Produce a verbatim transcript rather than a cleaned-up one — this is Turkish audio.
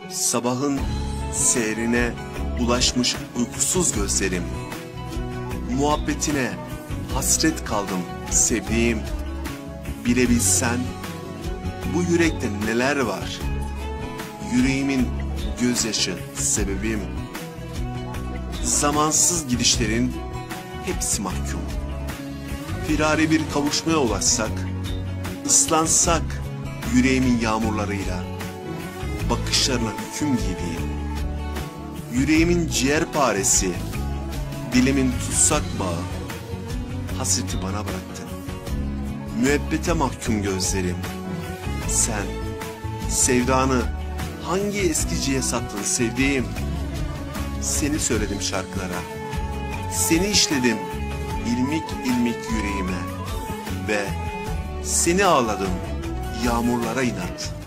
Sabahın seyrine ulaşmış uykusuz gözlerim. Muhabbetine hasret kaldım sevdiğim. Bilebilsen bu yürekte neler var. Yüreğimin gözyaşı sebebim. Zamansız gidişlerin hepsi mahkum. Firari bir kavuşmaya ulaşsak, ıslansak yüreğimin yağmurlarıyla, bakışlarına hüküm giydiğim, yüreğimin ciğerparesi, dilimin tutsak bağı, hasreti bana bıraktın. Müebbete mahkum gözlerim. Sen sevdanı hangi eskiciye sattın sevdiğim? Seni söyledim şarkılara, seni işledim ilmik ilmik yüreğime ve seni ağladım yağmurlara inat.